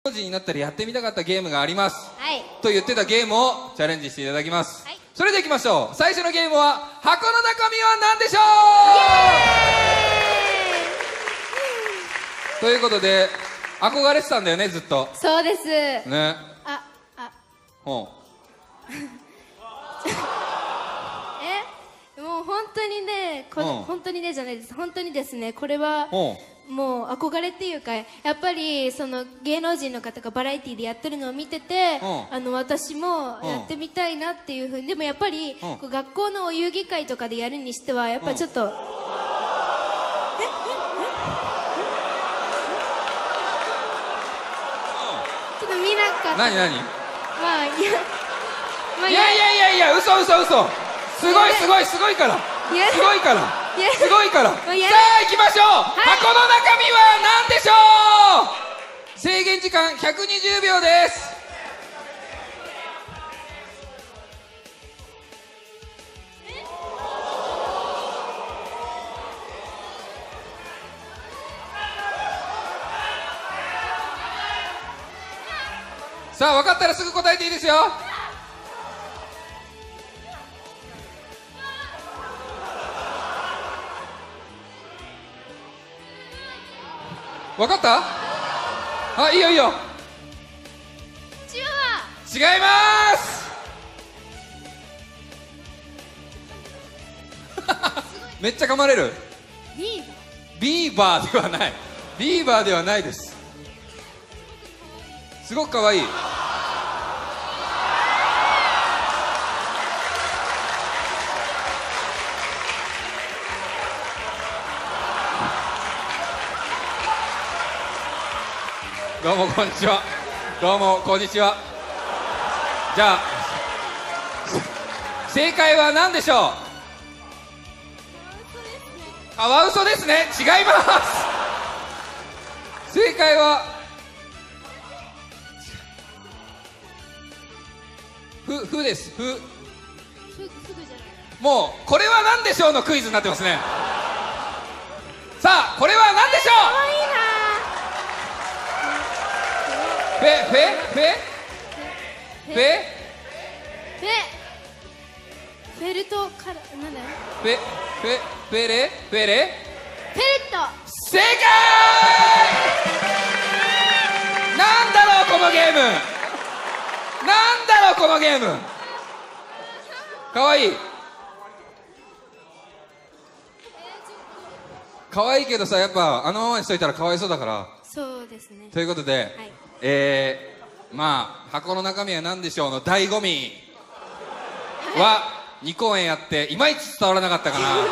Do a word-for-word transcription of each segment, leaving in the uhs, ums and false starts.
芸能人になったらやってみたかったゲームがあります、 はい、 と言ってたゲームをチャレンジしていただきます、 はい、 それではいきましょう。最初のゲームは箱の中身は何でしょうということで、憧れてたんだよね、ずっと。 そうですね。 ああほうえもう本当にねこ、 うん、 本当にねじゃないです。本当にですね、これはほうもう憧れっていうか、やっぱりその芸能人の方がバラエティーでやってるのを見てて、 うん、 あの私もやってみたいなっていうふうに。でもやっぱり、うん、こう学校のお遊戯会とかでやるにしてはやっぱりちょっと、うん、ええちょっと見なかった。 何何まあいや、まあ、 いやいやいやいや、嘘嘘嘘、すごいすごいすごいから、すごいから、すごいから。さあ行きましょう、はい、箱の中身は何でしょう。制限時間ひゃくにじゅうびょうです。さあ分かったらすぐ答えていいですよ。分かった？あ、いいよいいよ。 チワワ。違います。めっちゃ噛まれる。 ビーバー。 ビーバーではない。ビーバーではないです。すごくかわいい。どうもこんにちは。どうもこんにちは。じゃあ正解は何でしょう。カワウソですね。違います。正解はふ、ふです。ふ。ふ、ふぐじゃない。もうこれは何でしょうのクイズになってますね。さあこれは何でしょう。 かわいいな。 フェフェフェフェフェフェルトからなんだよ。 フェフェフェレフェレフェレット。 正解。なんだろうこのゲーム。なんだろうこのゲーム。かわいい。かわいいけどさ、やっぱあのままにしといたらかわいそうだから。 そうですね。 ということで、はい、えー、まあ箱の中身は何でしょうの醍醐味はに公演やっていまいち伝わらなかったかな。 フェレ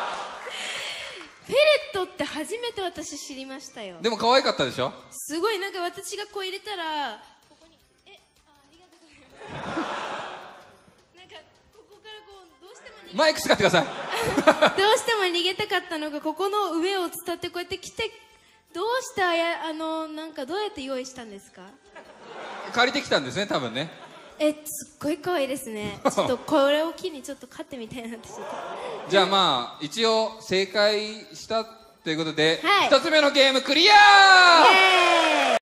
ットって初めて私知りましたよ。 でも可愛かったでしょ。 すごい。なんか私がこう入れたらここにえあありがとうございます。なんかここからこうどうしても逃げマイク使ってください。 どうしても逃げたかったのがここの上を伝ってこうやって来て、どうしてあやあのなんかどうやって用意したんですか。 借りてきたんですね、多分ね。 え、すっごい可愛いですね。ちょっとこれを機にちょっと勝ってみたいなってちょっと。 じゃあまあ一応正解したということで、 はい、 一つ目のゲームクリアー。 イエーイ。